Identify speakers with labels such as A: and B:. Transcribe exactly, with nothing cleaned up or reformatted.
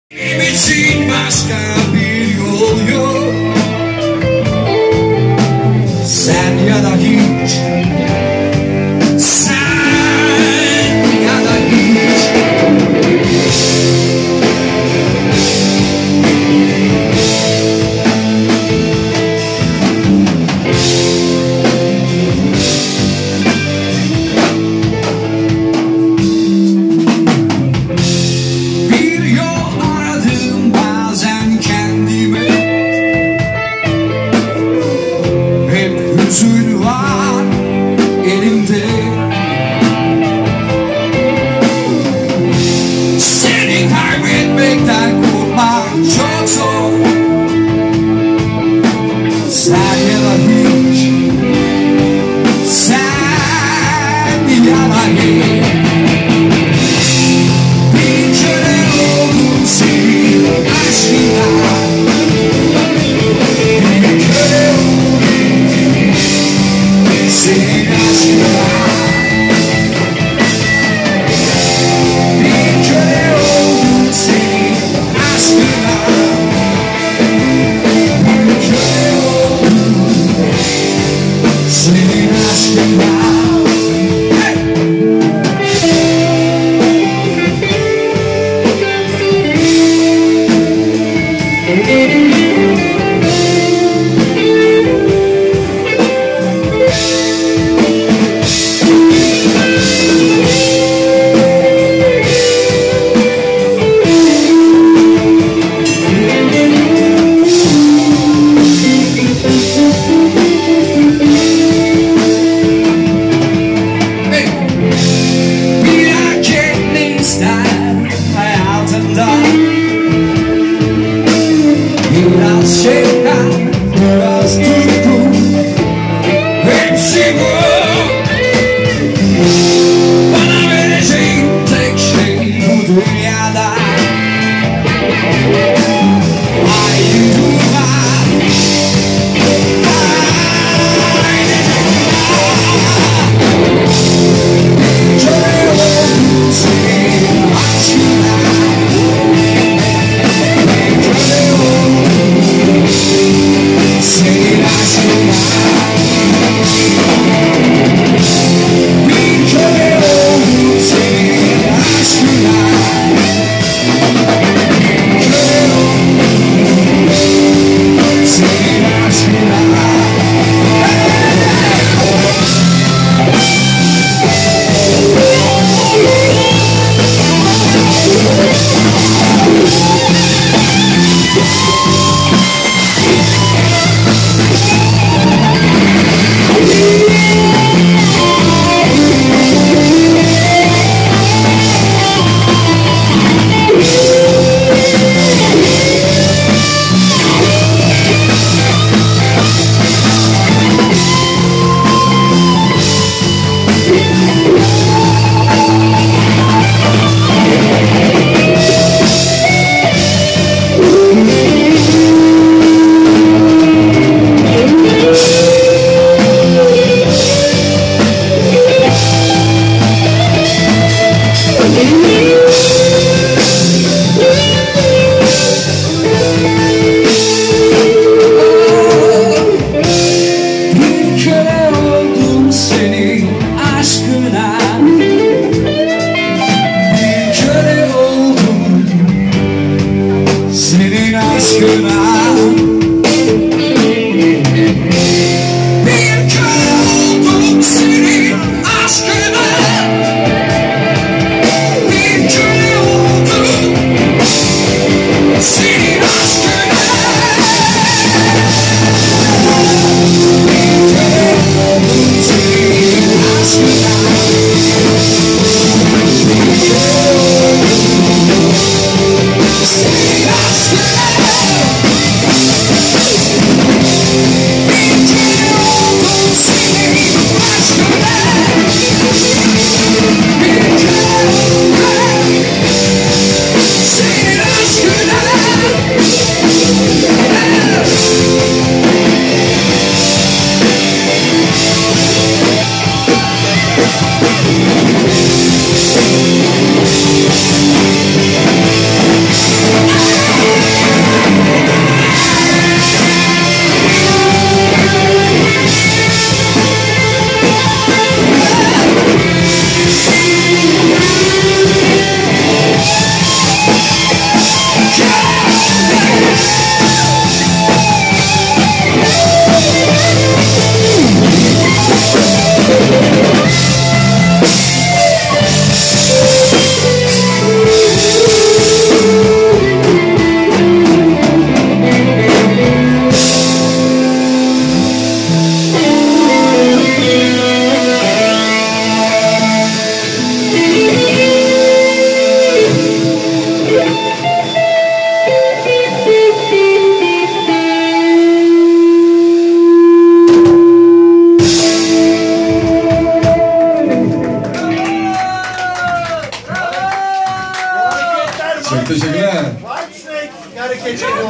A: Benim için başka bir yol yok. Sen ya da hiç. Sen ya da hiç. Bir yol aradım bazen kendime. Hep hüzün var elimde. Seni kaybetmekten korkmak çok zor. Sen ya da hiç. Sen ya da hiç. Bir köle oldum senin aşkına. Bir köle oldum senin aşkına. Bir köle oldum senin aşkına. Bir köle oldum senin aşkına. Biraz şeytan, biraz tutku, hepsi bu. Bana vereceğin tek şey bu dünyada. Ayrılma, ayrılma. Köle oldum senin aşkına. Senin aşkına. Bir köle oldum senin aşkına. Köle oldum senin aşkına. Bir köle oldum senin aşkına. Bir köle oldum senin aşkına. Bir köle oldum senin aşkına. Bir köle oldum senin aşkına. Bir köle oldum senin aşkına. Bir köle oldum senin aşkına.
B: hareket